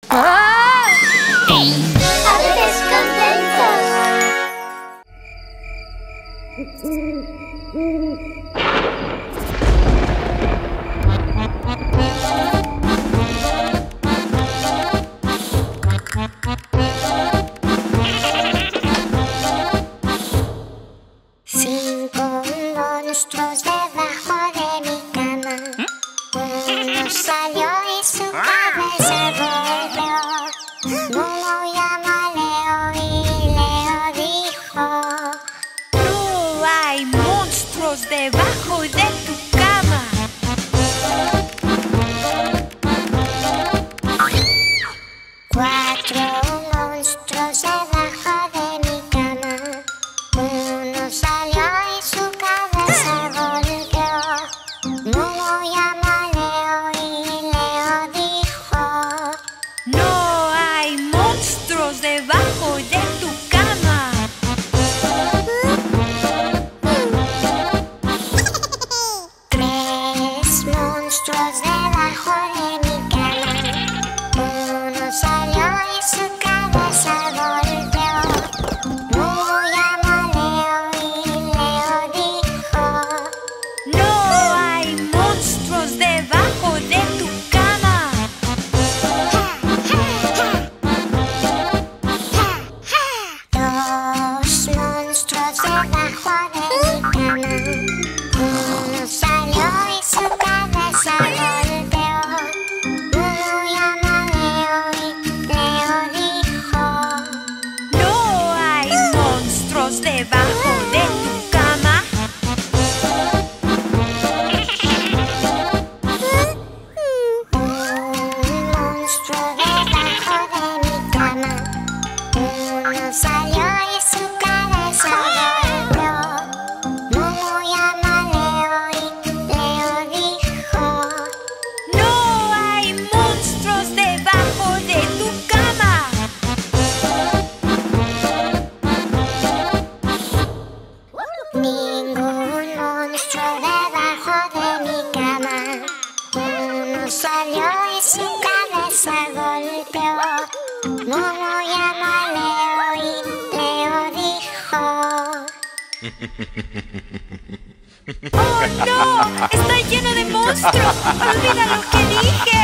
¡Ah! ¡Aves contentos! Cinco monstruos debajo de mi cama. Uno salió y su cabeza volvió. Momo llamó a Leo y Leo dijo: No hay monstruos debajo de tu cama. Cuatro monstruos debajo de mi cama. Uno salió y su cabeza volvió. Momo llamó a Leo y Leo dijo: No hay monstruos debajo de tu cama. Tres monstruos debajo de mi cama. Uno salió y su cabeza volvió. Momo llamó a Leo y Leo dijo: No hay monstruos debajo de tu cama. Dos monstruos debajo de mi cama. Uno salió y su cabeza volvió. Momo llamó a Leo y Leo dijo: No hay monstruos debajo de tu cama. Un monstruo debajo de mi cama. Uno salió y su cabeza volvió. Momo llamó a Leo y Leo dijo: No hay monstruos debajo de tu cama. Ningún monstruo debajo de mi cama. Uno salió y su cabeza golpeó. Momo llamó a Leo y Leo dijo: ¡Oh, no! ¡Está lleno de monstruos! ¡Olvida lo que dije!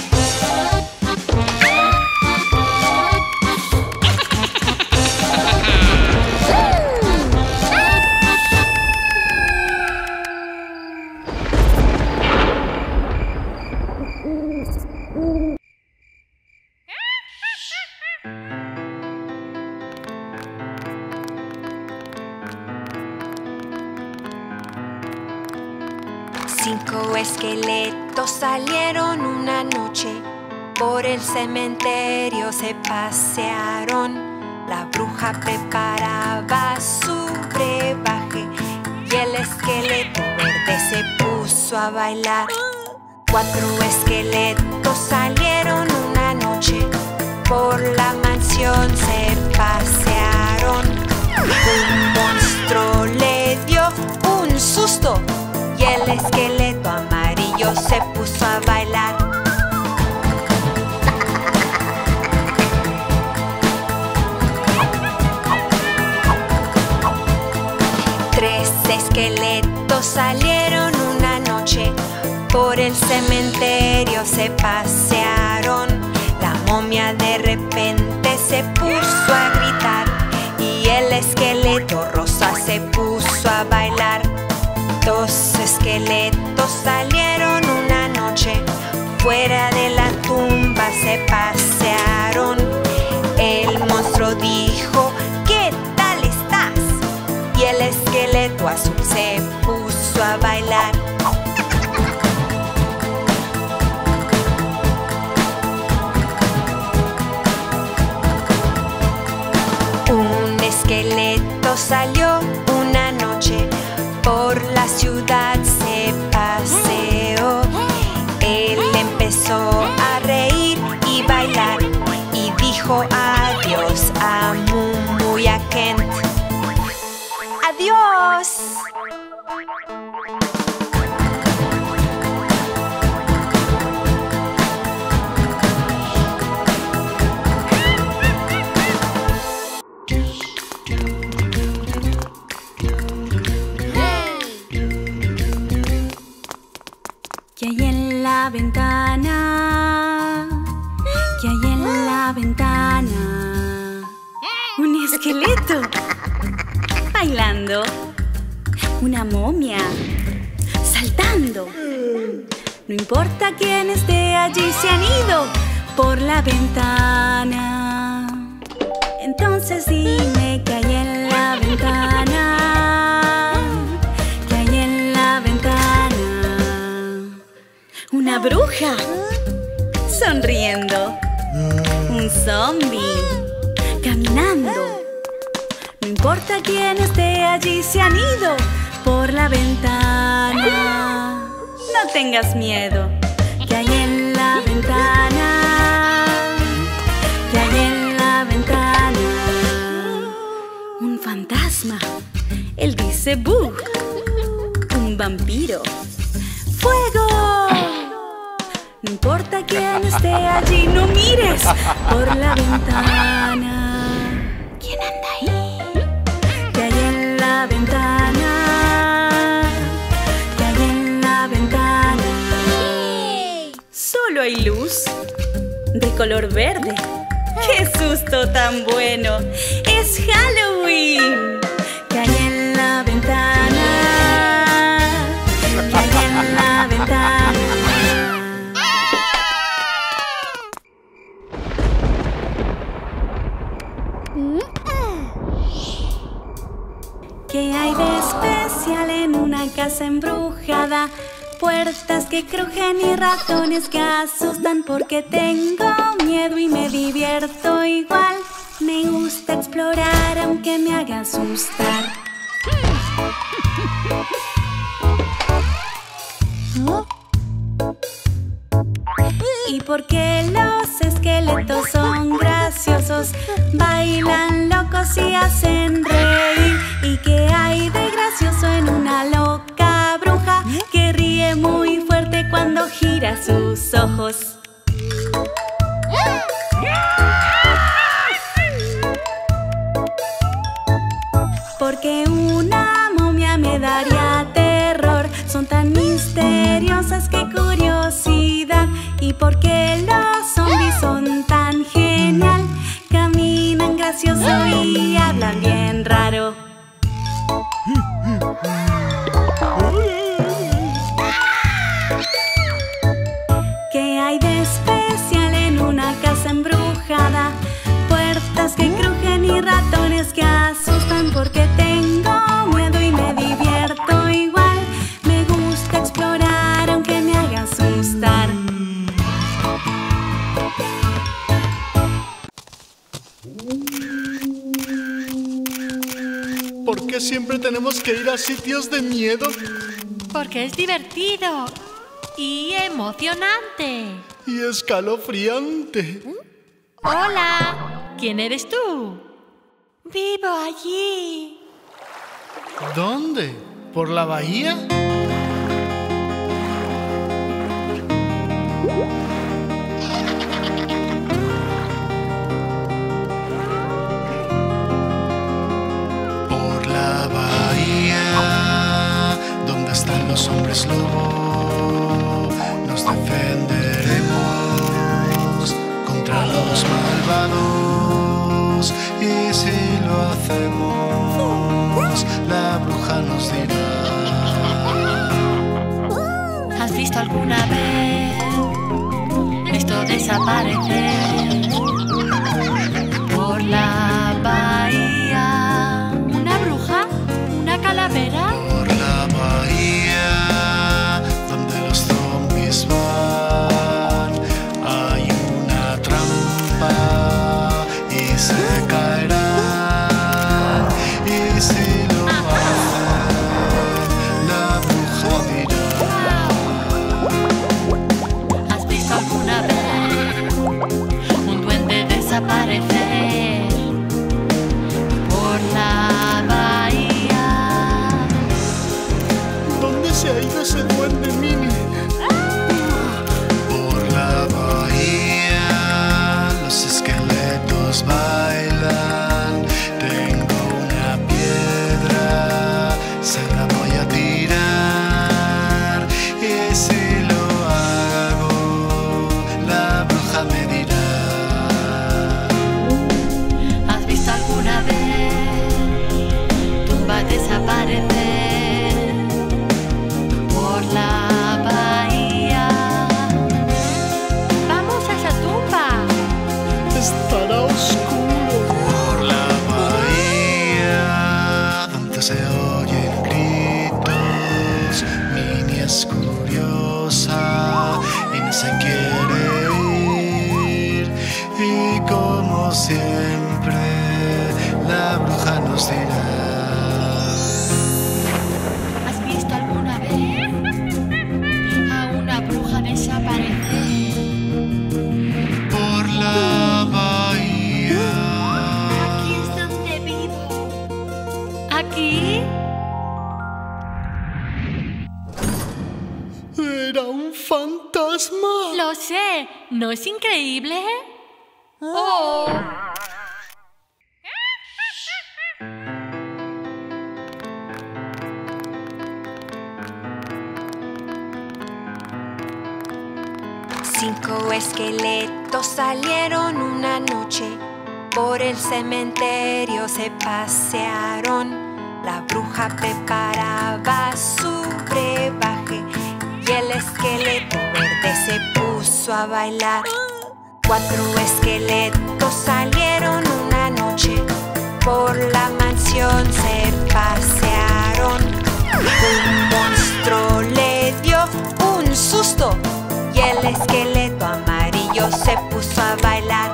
Cinco esqueletos salieron una noche, por el cementerio se pasearon. La bruja preparaba su brebaje y el esqueleto verde se puso a bailar. Cuatro esqueletos salieron una noche, por la mansión se pasearon. Un monstruo le dio un susto y el esqueleto amarillo se puso a bailar. Tres esqueletos salieron una noche, por el cementerio se pasearon. La momia de repente se puso a gritar y el esqueleto rosa se puso a bailar. Dos esqueletos salieron una noche, fuera de la tumba se pasearon. El monstruo dijo: ¿qué tal estás? Y el esqueleto azul se puso a bailar. Un esqueleto salió una noche, por la ciudad se paseó. Él empezó a reír y bailar y dijo adiós a Mumu y a Kent. ¡Adiós! esqueleto bailando, una momia saltando. No importa quién esté allí, se han ido por la ventana. Entonces dime qué hay en la ventana. ¿Qué hay en la ventana? Una bruja sonriendo, un zombie caminando. No importa quién esté allí, se han ido por la ventana. No tengas miedo, ¿qué hay en la ventana? ¿Qué hay en la ventana? Un fantasma, él dice ¡bú! Un vampiro, ¡fuego! No importa quién esté allí, no mires por la ventana. ¿Quién anda ahí? ¿Qué hay en la ventana? ¿Qué hay en la ventana? Solo hay luz de color verde. ¡Qué susto tan bueno! ¡Es Halloween! ¿Qué hay en la ventana? ¿Qué hay en la ventana? ¿Qué hay de especial en una casa embrujada? Puertas que crujen y ratones que asustan, porque tengo miedo y me divierto igual. Me gusta explorar aunque me haga asustar. ¿Y por qué los esqueletos son graciosos? Bailan locos y hacen reír. ¿Y qué hay de gracioso en una loca bruja que ríe muy fuerte cuando gira sus ojos? Porque una momia me daría terror. Son tan misteriosas, qué curiosidad. ¿Y por qué los zombies son tan genial? Caminan gracioso y hablan bien raro. ¿Qué hay de especial en una casa embrujada? Puertas que crujen y ratones que asustan, porque tengo miedo y me divierto igual. Me gusta explorar aunque me haga asustar. ¿Por qué siempre tenemos que ir a sitios de miedo? Porque es divertido y emocionante. Y escalofriante. Hola, ¿quién eres tú? Vivo allí. ¿Dónde? ¿Por la bahía? Por la bahía, donde están los hombres lobo, nos defenderemos contra los malvados. Y si lo hacemos, la bruja nos dirá. ¿Has visto alguna vez esto desaparecer? Por la bahía. ¿Una bruja? ¿Una calavera? Por la bahía, donde los zombies van, hay una trampa y se caerán. Y si lo hacen, la bruja dirá. ¿Has visto alguna vez un duende desaparecer? Por la bahía. ¿Dónde se ha ido ese duende, Mini? Por la bahía, los esqueletos bailan. Tengo una piedra, se la voy a tirar. Y si lo hago, la bruja me dirá. ¿Has visto alguna vez Y como siempre, la bruja nos dirá: ¿Has visto alguna vez a una bruja desaparecer por la bahía? Aquí es donde vivo. ¿Aquí? Era un fantasma. Lo sé. ¿No es increíble? ¡Oh! Cinco esqueletos salieron una noche, por el cementerio se pasearon. La bruja preparaba su brebaje y el esqueleto verde se puso a bailar. Cuatro esqueletos salieron una noche, por la mansión se pasearon. Un monstruo le dio un susto y el esqueleto amarillo se puso a bailar.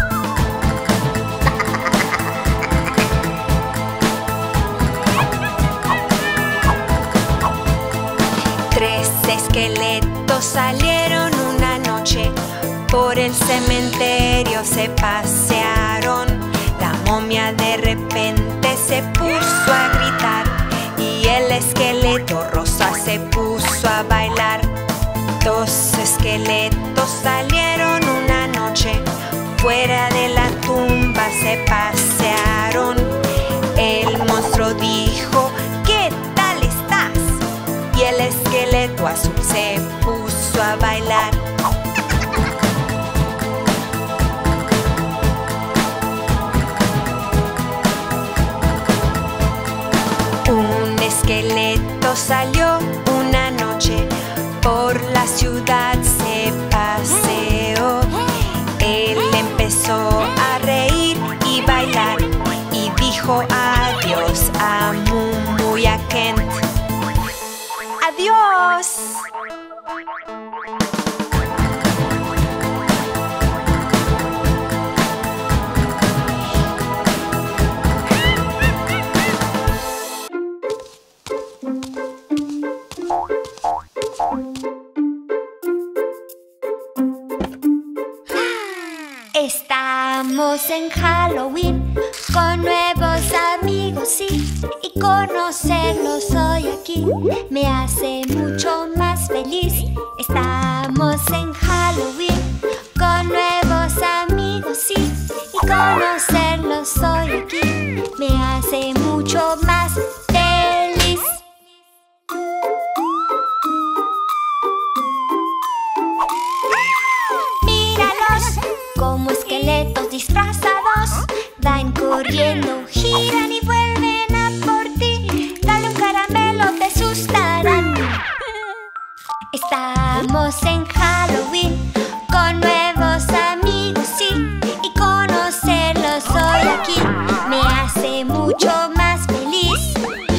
Tres esqueletos salieron una noche, por el cementerio se pasearon. La momia de repente se puso a gritar y el esqueleto rosa se puso a bailar. Dos esqueletos salieron una noche, fuera de la tumba se pasearon. El monstruo dijo: ¿qué tal estás? Y el esqueleto azul se puso a bailar. Un esqueleto salió una noche, por la ciudad se paseó. Él empezó a reír y bailar y dijo adiós a Mumu y a Kent. ¡Adiós! Estamos en Halloween con nuevos amigos, sí, y conocerlos hoy aquí me hace mucho más feliz. Estamos en Halloween con nuevos amigos, sí, y conocerlos hoy aquí me hace mucho más feliz. Como esqueletos disfrazados van corriendo, giran y vuelven a por ti. Dale un caramelo, te asustarán. Estamos en Halloween con nuevos amigos, sí, y conocerlos hoy aquí me hace mucho más feliz.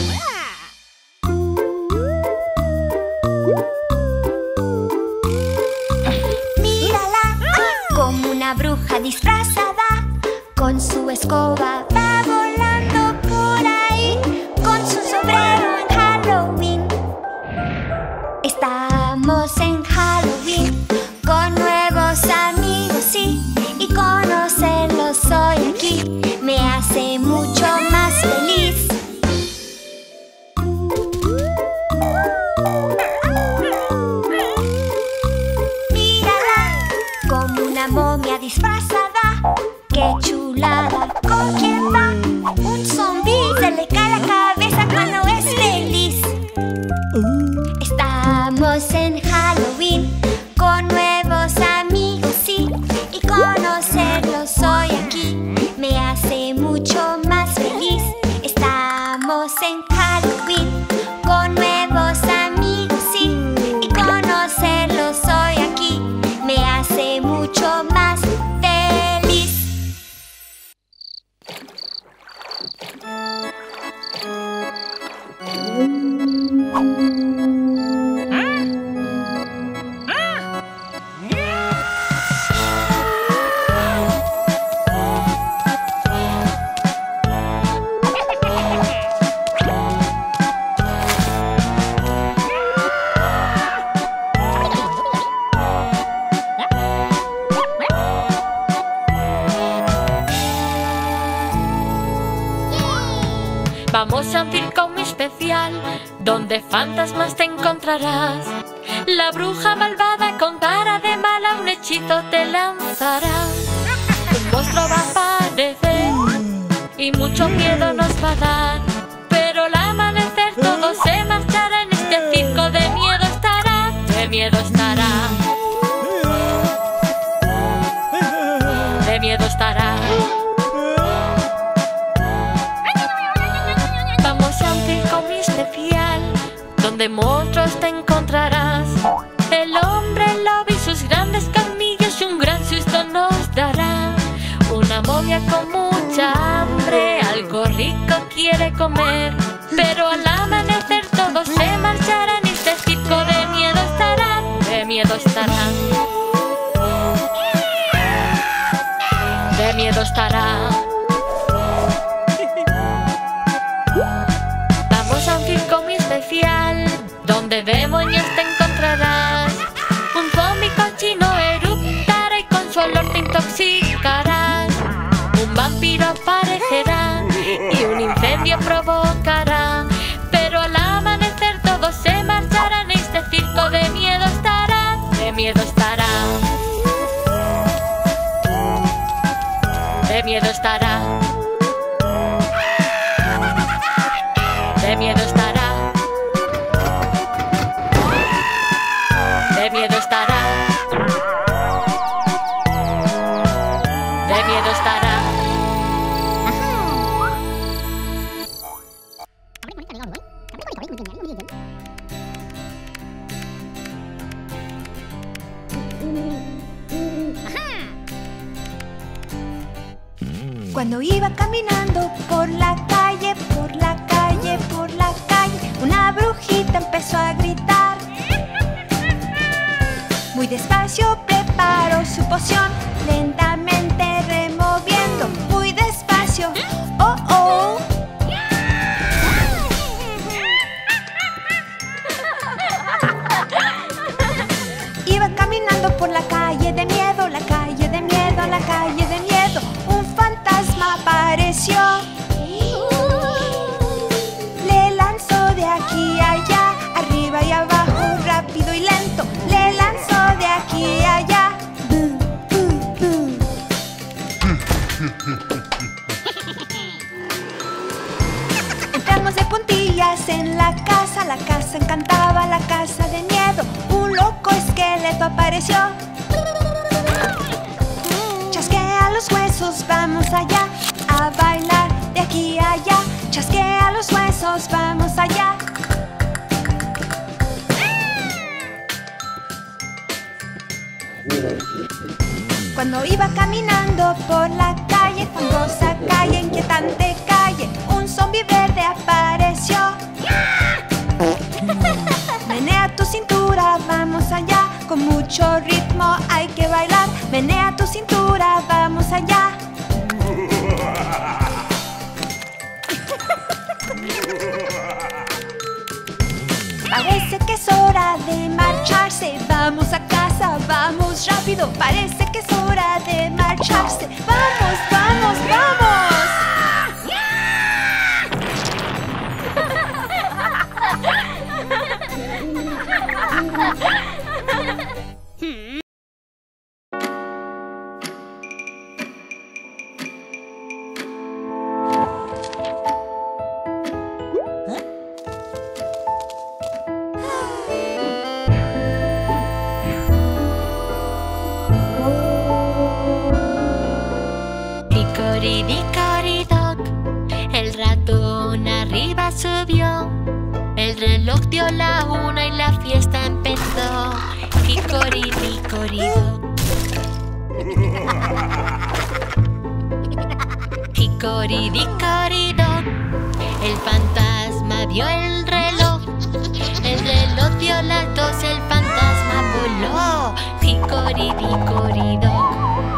Una bruja disfrazada con su escoba va volando por ahí, con su sombrero en Halloween. Estamos en Halloween con nuevos amigos, sí, y conocerlos hoy aquí me hace mucho más feliz. Una momia disfrazada, qué chulada. ¿Con quién va? Un zombie, se le cae la cabeza cuando es feliz. Estamos en Halloween con nuevos amigos, sí, y conocerlos hoy aquí me hace mucho más feliz. Estamos en Halloween con nuevos amigos, sí, y conocerlos hoy aquí me hace mucho más feliz. Vamos a un circo muy especial, donde fantasmas te encontrarás. La bruja malvada con cara de mala un hechizo te lanzará. Un monstruo va a aparecer y mucho miedo nos va a dar. Pero al amanecer todo se marchará en este circo. De miedo estará, de miedo estará. De miedo estará. Vamos a un circo muy especial, donde monstruos te encontrarás. El hombre lobo y sus grandes colmillos un gran susto nos dará. Una momia con mucha hambre algo rico quiere comer. Pero al amanecer todo se marchará en este circo. De miedo estará, de miedo estará. De miedo estará. Vamos a un circo muy especial, donde demonios te encontrarás. Un zombie cochino eruptará y con su olor te intoxicarás. Un vampiro aparecerá y un incendio provocará. Pero al amanecer todo se marchará en este circo. De miedo estará, de miedo estará. De miedo estará. De miedo estará. De miedo estará. De miedo estará. Cuando iba caminando por la calle, por la calle, por la calle, una brujita empezó a gritar. Muy despacio preparó su poción, lentamente removiendo, muy despacio. ¡Oh, oh! Iba caminando por la calle de miedo, la calle de miedo, la calle de miedo. Un fantasma apareció. Le lanzó de aquí a allá, arriba y abajo, rápido y lento. Le lanzó de aquí a allá. Entramos de puntillas en la casa encantaba, la casa de miedo. Un loco esqueleto apareció. Chasquea los huesos, vamos allá a bailar de aquí a allá. Chasquea los huesos, vamos allá. Cuando iba caminando por la calle, fangosa calle, inquietante calle, un zombi verde apareció. Menea tu cintura, vamos allá, con mucho ritmo hay que bailar. Menea tu cintura, vamos allá. Parece que es hora de marcharse. Vamos a casa, vamos rápido. Parece que es hora de marcharse. ¡Vamos, vamos, vamos! El ratón arriba subió. El reloj dio la 1 y la fiesta empezó. Hicoridicoridoc. Hicoridicoridoc. El fantasma vio el reloj. El reloj dio las 2, el fantasma voló. Hicoridicoridoc.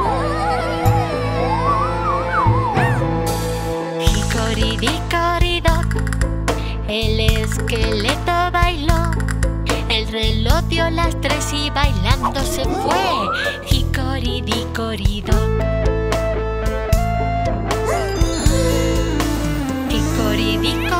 Hicoridicoridoc. El esqueleto bailó. El reloj dio las 3 y bailando se fue. Hicoridicoridoc. Hicoridicoridoc.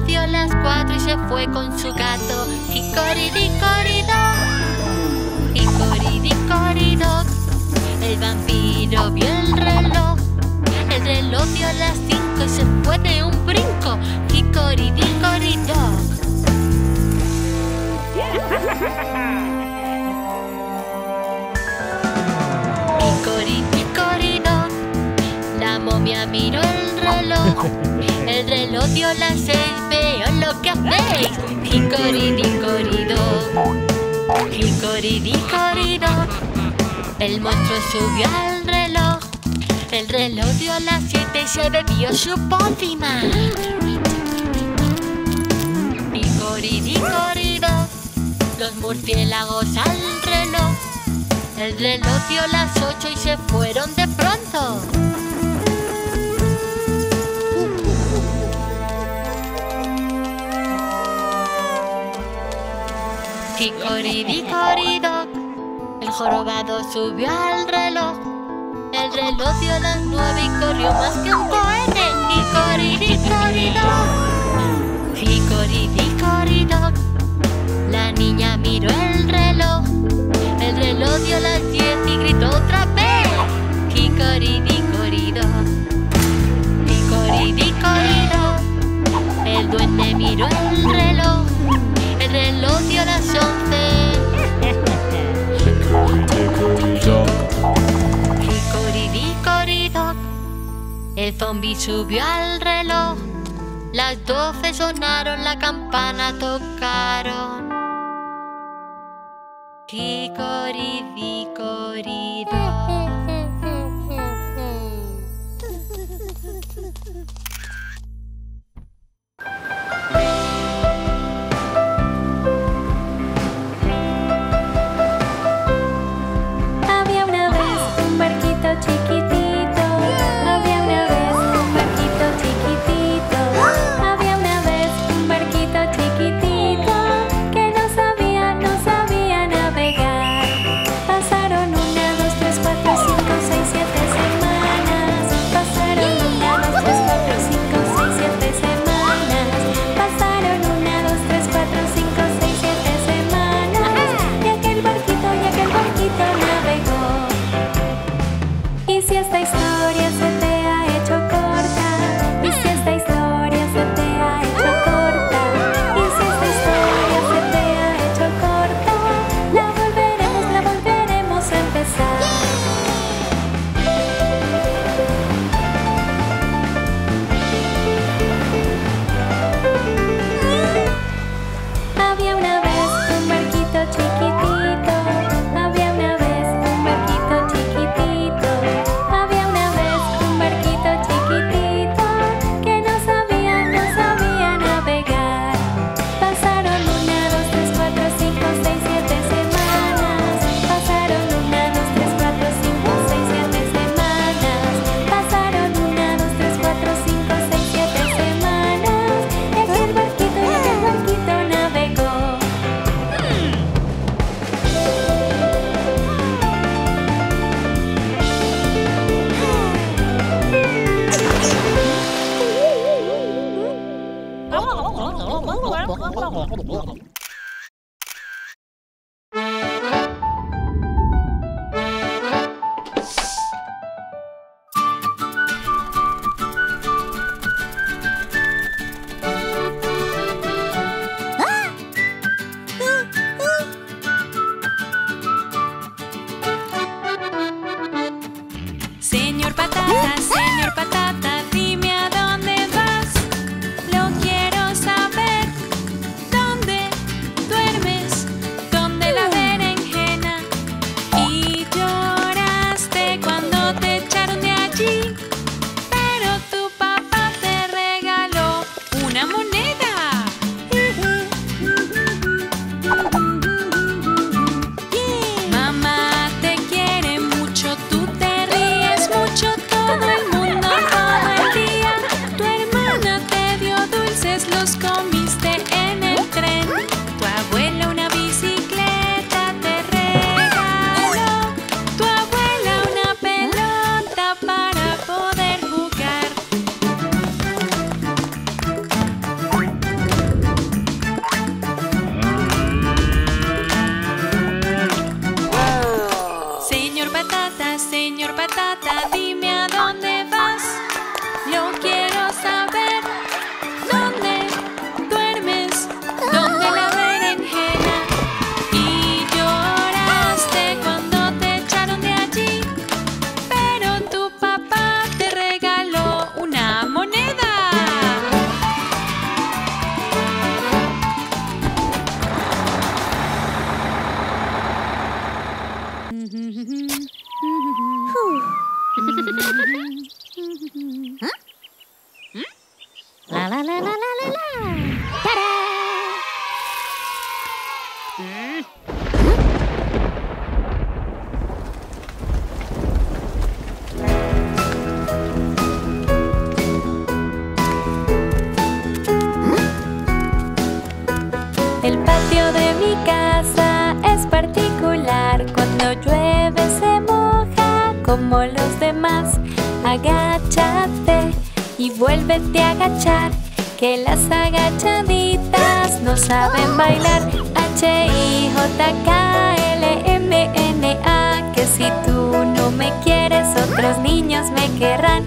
dio las 4 y se fue con su gato. Hicoridicoridoc, hicoridicoridoc. El vampiro vio el reloj dio las 5 y se fue de un brinco. Hicoridicoridoc. Hicoridicoridoc. La momia miró el reloj dio las 6, veo lo que hacéis. Hicoridicoridoc, hicoridicoridoc. El monstruo subió al reloj dio las 7 y se bebió su pócima. Hicoridicoridoc. Los murciélagos al reloj dio las 8 y se fueron de pronto. Hicoridicoridoc. El jorobado subió al reloj dio las 9 y corrió más que un cohete. Hicoridicoridoc, hicoridicoridoc. La niña miró el reloj dio las 10 y gritó otra vez. Hicoridicoridoc, hicoridicoridoc. El duende miró el reloj dio las 11. Hicoridicoridoc. El zombi subió al reloj. Las 12 sonaron, la campana tocaron. Hicoridicoridoc. Pasaron 1, Señor Patata, dime a dónde vas. Yo quiero saber dónde duermes, dónde la berenjena. Y lloraste cuando te echaron de allí, pero tu papá te regaló una moneda. La la la la la la la. ¡Tarán! El patio de mi casa es particular. Cuando llueve se moja como los demás. Agáchate y vuélvete a agachar, que las agachaditas no saben bailar. H-I-J-K-L-M-N-A, que si tú no me quieres otros niños me querrán.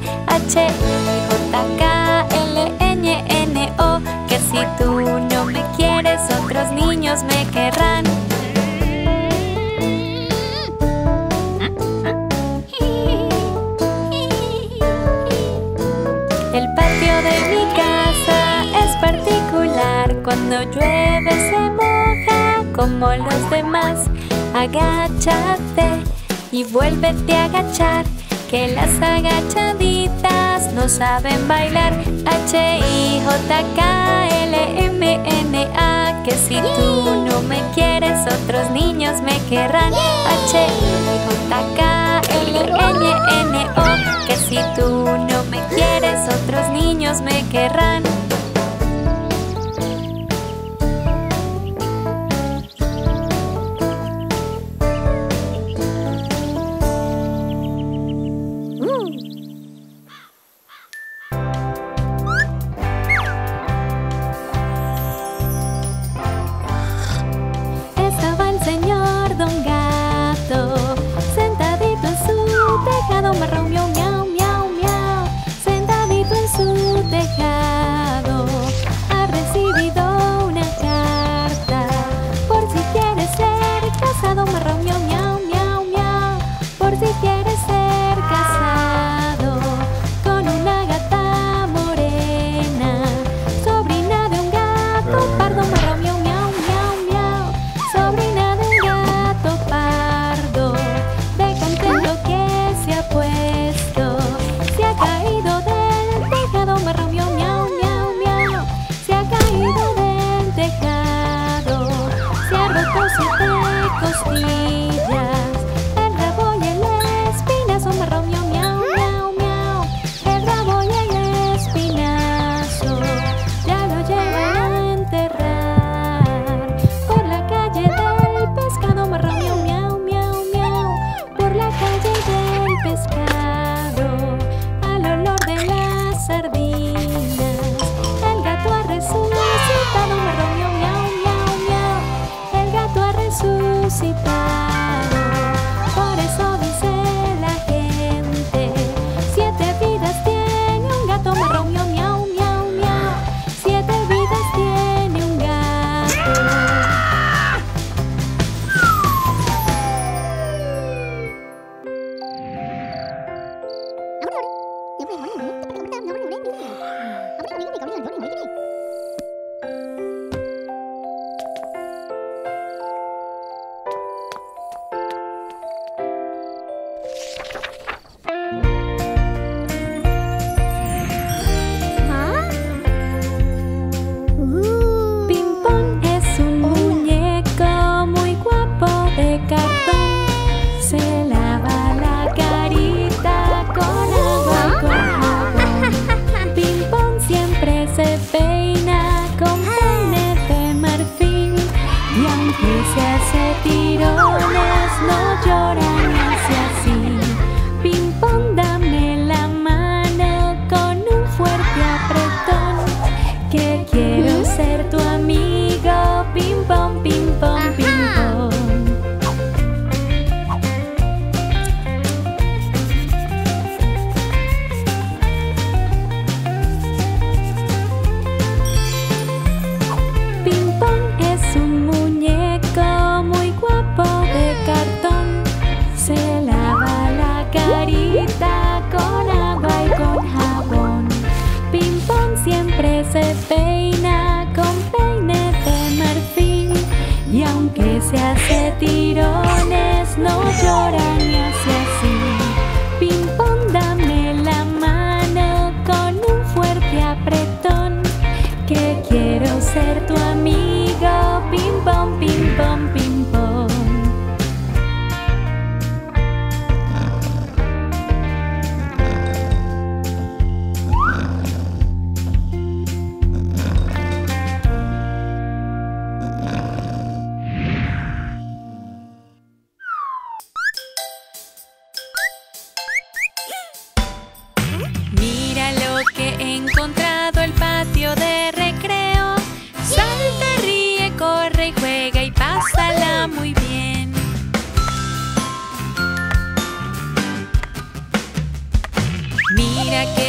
H-I-J-K-L-N-N-O, que si tú no me quieres otros niños me querrán. El patio de mi casa es particular. Cuando llueve se moja como los demás. Agáchate y vuélvete a agachar, que las agachaditas no saben bailar. H-I-J-K-L-M-N-A, que si tú no me quieres otros niños me querrán. H-I-J-K-L-M-N-O, que si tú no me quieres otros niños me querrán. Estaba el señor Don Gato sentadito en su tejado marrón, miau, miau, miau, miau. Sentadito en su tejado ha recibido una carta por si quiere ser casado, marrón, miau, miau, miau, miau. Por si quiere ser casado con una gata morena, sobrina de un gato pardo, marrón, miau, miau, miau, miau. Sobrina de un gato pardo, de contento que se ha puesto, se ha caído del tejado, marrón, miau, miau, miau, miau. Se ha caído del tejado, se ha roto 7 costillas, el rabo y el espinazo, marrón, miau, miau, miau, miau. El rabo y el espinazo ya lo llevan a enterrar por la calle del pescado, marrón, miau, miau, miau, miau. Por la calle del pescado, al olor de las sardinas, el gato ha resucitado, marrón, miau, miau, miau, miau. El gato ha resucitado, por eso dice la gente, 7 vidas tiene un gato, marrón, miau, miau, miau, miau. 7 vidas tiene un gato. Pimpón es un muñeco muy guapo de cartón. Se lava la carita con agua y con jabón. Pimpón siempre se peina con peine de marfil, y aunque se hace tirones no llora ni hace así. Pimpón, dame la mano con un fuerte apretón, que quiero ser tu amigo, pimpón, pimpón, pimpón.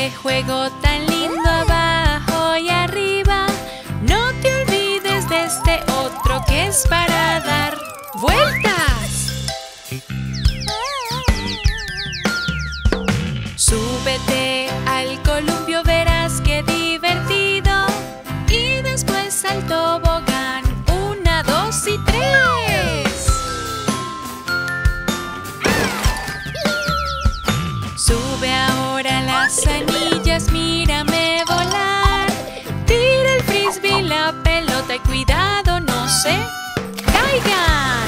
este juego tan lindo abajo y arriba. No te olvides de este otro que es para dar vueltas. Súbete al columpio, verás qué divertido. Y después al tobogán, 1, 2 y 3. Sube ahora las anillas, mírame volar. Tira el frisbee, la pelota y cuidado, no se caigan.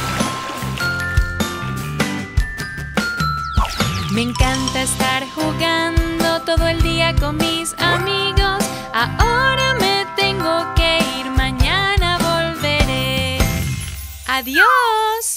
Me encanta estar jugando todo el día con mis amigos. Ahora me tengo que ir, mañana volveré. ¡Adiós!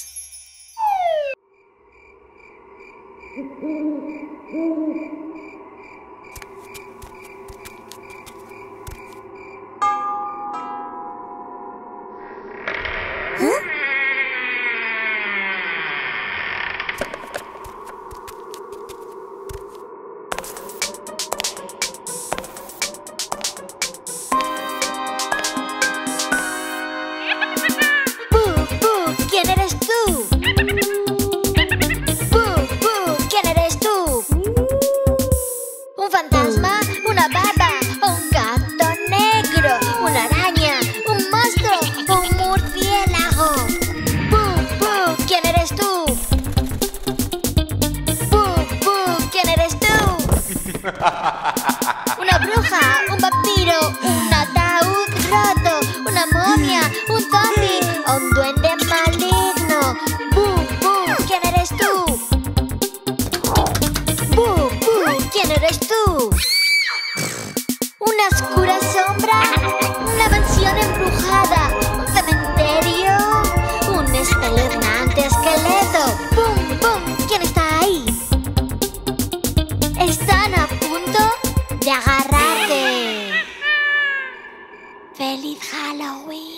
¿Quién eres tú? ¿Quién eres tú? ¿Un fantasma? ¿Una baba? ¿Un gato negro? ¿Una araña? ¿Un monstruo? ¿Un murciélago? ¿Quién eres tú? ¿Quién eres tú? ¿Una bruja? ¿Un vampiro? ¿Un ataúd roto? ¿Una momia? ¿Un zombie? ¿O un duende maligno? ¿Quién eres tú? ¿Quién eres tú? ¿Una oscura sombra? ¿Una mansión embrujada? ¿Un cementerio? ¿Un espeluznante esqueleto? ¿Quién está ahí? Están a punto de agarrarte. ¡Feliz Halloween!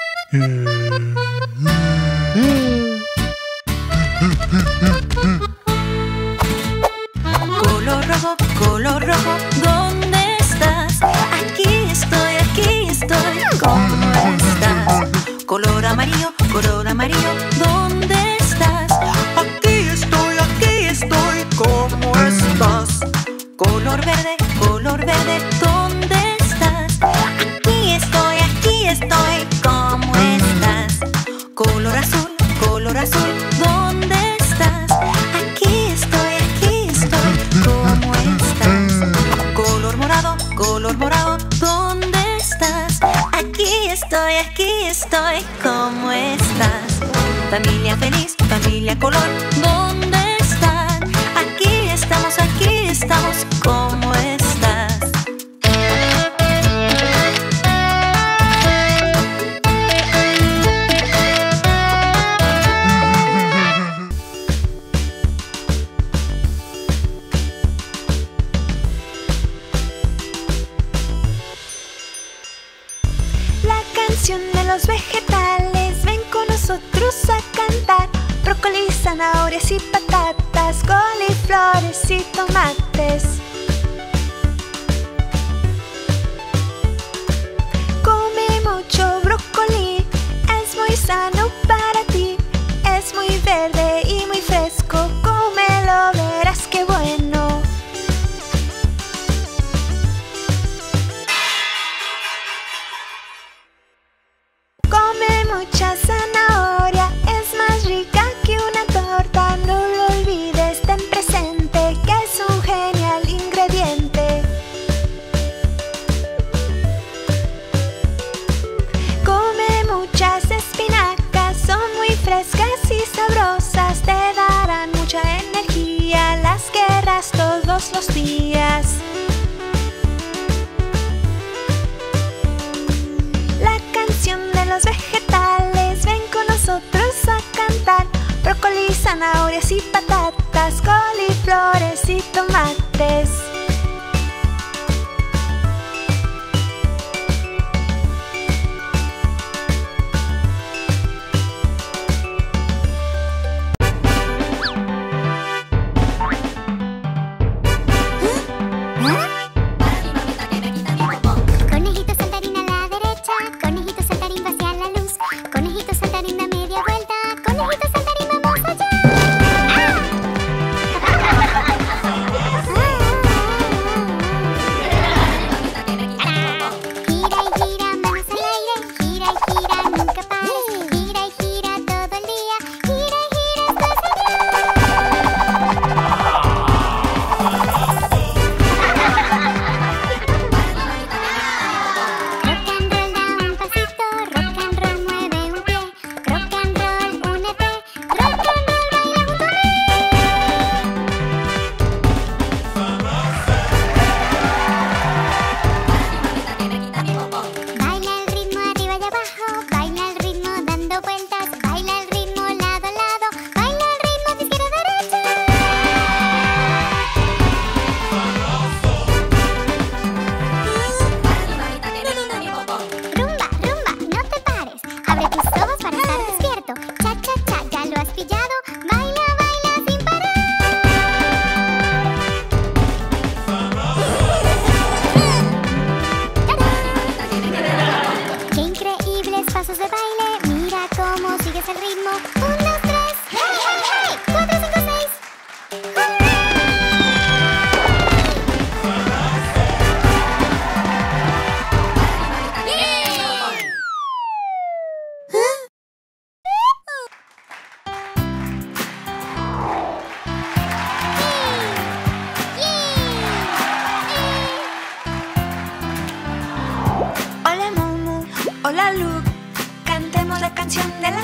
Color rojo, ¿dónde estás? Aquí estoy, ¿cómo estás? Color amarillo, ¿dónde estás? Aquí estoy, ¿cómo estás? Color verde, ¿dónde estás? Aquí estoy, ¿cómo estás? Color azul, ¿dónde estás? Aquí estoy, ¿cómo estás? Color morado, ¿dónde estás? Aquí estoy, ¿cómo estás? Familia feliz, familia color, ¿dónde están? Aquí estamos, ¿cómo estás? La canción de los vegetales, ven con nosotros a cantar. Brócoli, zanahorias y patatas, coliflores y tomates. Come mucho brócoli, es muy sano para ti. Es muy verde y muy fresco, cómelo, verás qué bueno. Come mucha zanahoria, es más rica que una torta. No lo olvides, ten presente que es un genial ingrediente. Come muchas espinacas, son muy frescas y sabrosas. Te darán mucha energía, las querrás todos los días. La canción de los vegetales, ven con nosotros a cantar. Brócoli, zanahorias y patatas, coliflores y tomates.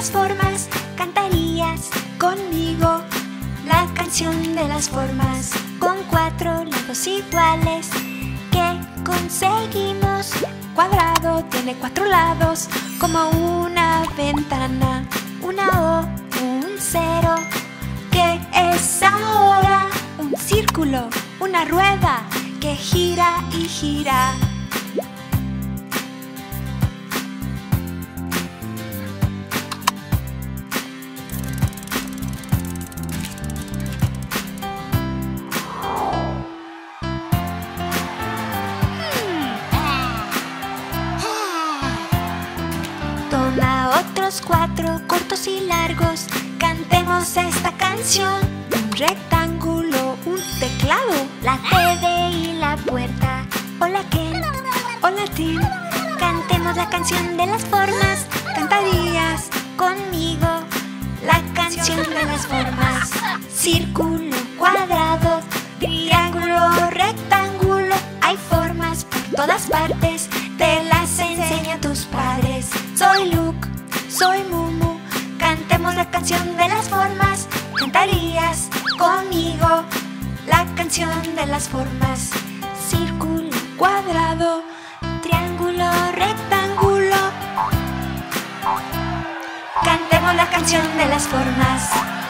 las formas, cantarías conmigo la canción de las formas. Con 4 lados iguales que conseguimos. Cuadrado tiene 4 lados, como una ventana, una O, un 0. ¿Qué es ahora? Un círculo, una rueda que gira y gira. Toma otros 4 cortos y largos, cantemos esta canción. Un rectángulo, un teclado, la TV y la puerta. Hola Ken, hola Tim. Cantemos la canción de las formas, cantarías conmigo la canción de las formas. Círculo, cuadrado, triángulo, rectángulo. Hay formas por todas partes, te las enseñan tus padres. Soy Luke, soy Mumu, cantemos la canción de las formas. Cantarías conmigo la canción de las formas. Círculo, cuadrado, triángulo, rectángulo. Cantemos la canción de las formas.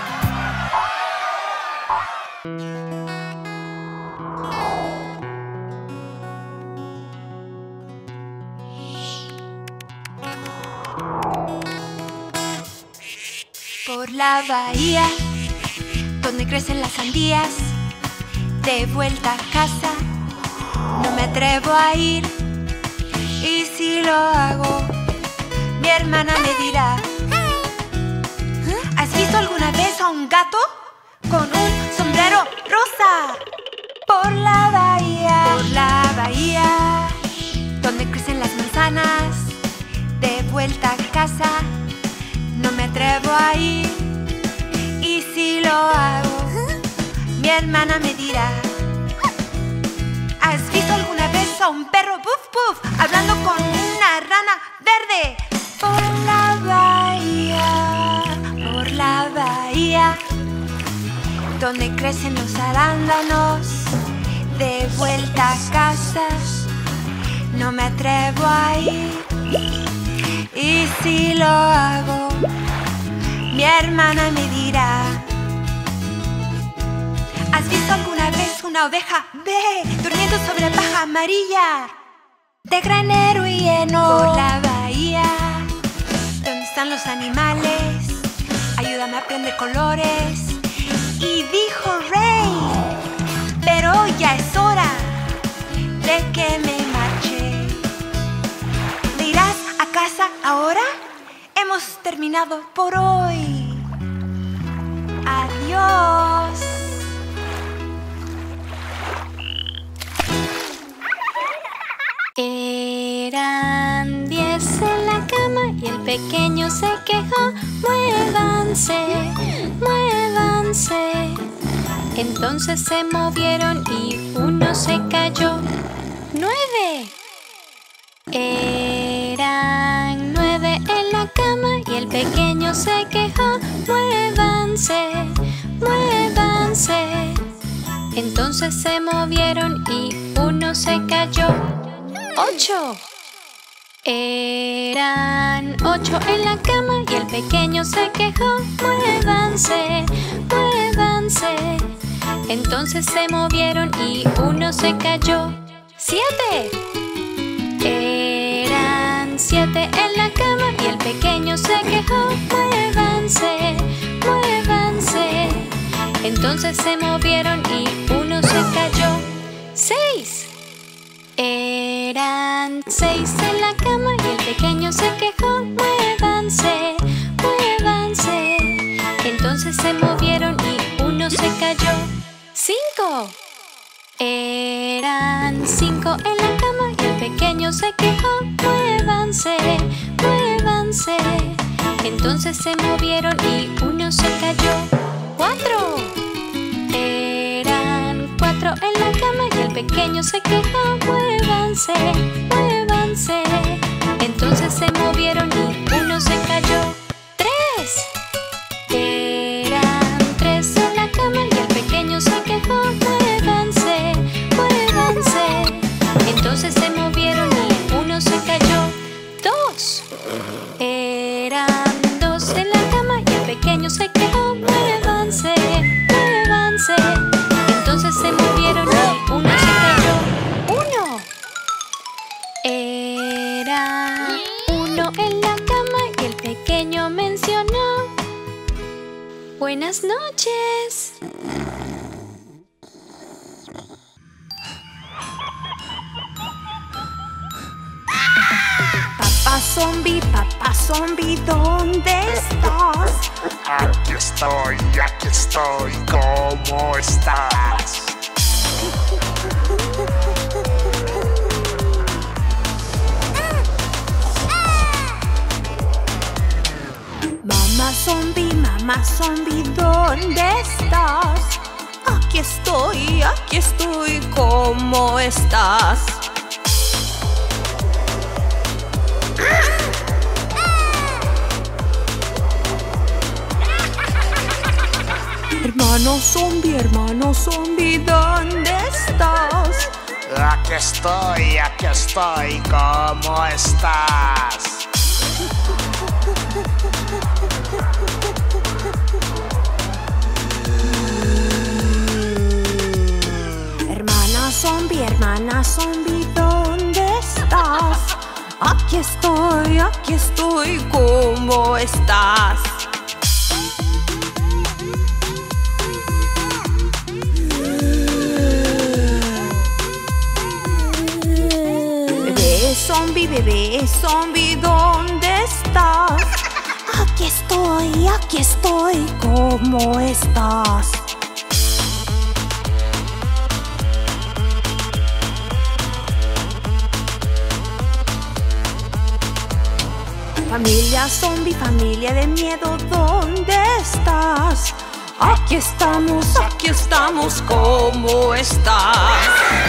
Por la bahía, donde crecen las sandías, de vuelta a casa, no me atrevo a ir. Y si lo hago, mi hermana me dirá: ¿has visto alguna vez a un gato con un sombrero rosa? Por la bahía, donde crecen las manzanas, de vuelta a casa, no me atrevo a ir. Y si lo hago, mi hermana me dirá: ¿has visto alguna vez a un perro buf buf hablando con una rana verde? Por la bahía, donde crecen los arándanos, de vuelta a casa, no me atrevo a ir. Y si lo hago, mi hermana me dirá: ¿has visto alguna vez una oveja durmiendo sobre paja amarilla? De granero y heno. Por la bahía, donde están los animales, ayúdame a aprender colores. Y dijo Ray: pero ya es hora de que me marche. ¿Te irás a casa ahora? Hemos terminado por hoy. Adiós. Eran 10 en la cama y el pequeño se quejó: muévanse, muévanse. Entonces se movieron y uno se cayó. 9. Eran 9 en la cama y el pequeño se quejó: muévanse, muévanse. Entonces se movieron y uno se cayó. 8. Eran 8 en la cama y el pequeño se quejó: muévanse, muévanse. Entonces se movieron y uno se cayó. 7. Eran 7 en la cama y el pequeño se quejó: muévanse, muévanse. Entonces se movieron y uno se cayó. 6. Eran 6 en la cama y el pequeño se quejó: muévanse, muévanse. Entonces se movieron y uno se cayó. 5. Eran 5 en la cama y el pequeño se quejó: muévanse, muévanse. Entonces se movieron y uno se cayó. 4. Eran 4 en la cama y el pequeño se quejó: muévanse, muévanse. Entonces se movieron y uno se cayó. 3. Buenas noches. Papá zombie, ¿dónde estás? Aquí estoy, ¿cómo estás? Mamá zombie, ¿dónde estás? Aquí estoy, ¿cómo estás? Hermano zombie, ¿dónde estás? Aquí estoy, ¿cómo estás? Hermana zombie, ¿dónde estás? Aquí estoy, ¿cómo estás? Bebé zombie, ¿dónde estás? Aquí estoy, ¿cómo estás? Familia zombie, familia de miedo, ¿dónde estás? Aquí estamos, ¿cómo estás?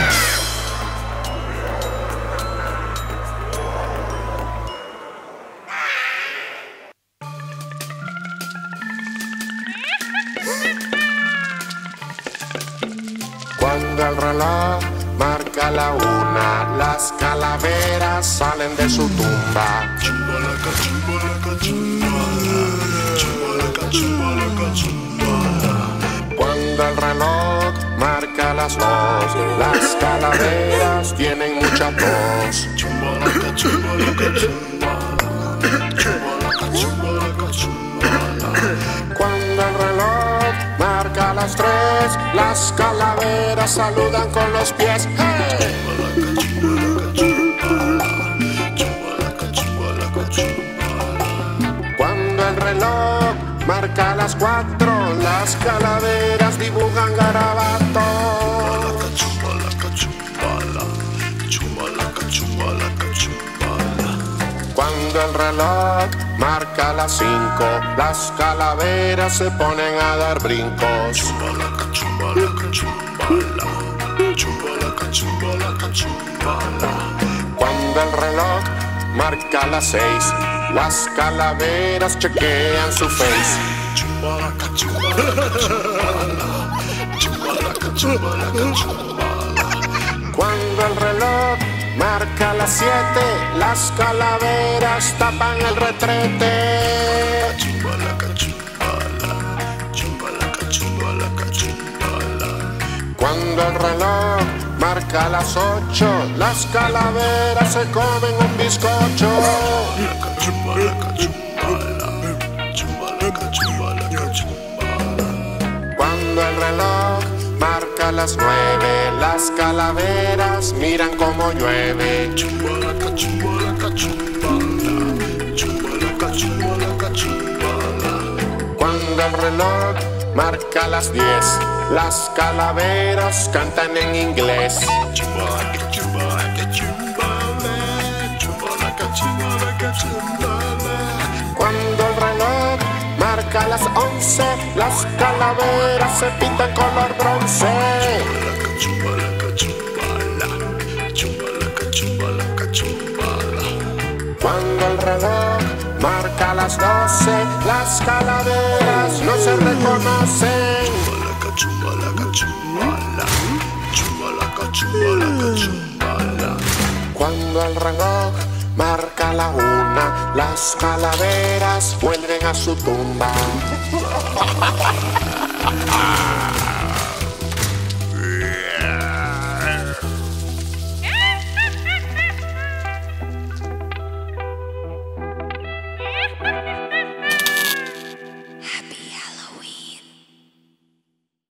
Cuando el reloj marca la 1, las calaveras salen de su tumba. Cuando el reloj marca las 2, las calaveras tienen mucha tos. Cuando el reloj marca las 3, las calaveras saludan con los pies. ¡Hey! Cuando el reloj marca las 4, las calaveras dibujan garabatos. Cuando el reloj marca las 5, las calaveras se ponen a dar brincos. Cuando el reloj marca las 6, las calaveras chequean su face. Cuando el reloj marca las 7, las calaveras tapan el retrete. Cuando el reloj marca las 8, las calaveras se comen un bizcocho. Cuando el reloj marca las 9, las calaveras miran como llueve. Cuando el reloj marca las 10, las calaveras cantan en inglés. Cuando el reloj marca las 11, las calaveras se pintan color bronce. Cuando el reloj marca las 12, las calaveras no se reconocen. Cuando el reloj marca la 1, las calaveras vuelven a su tumba.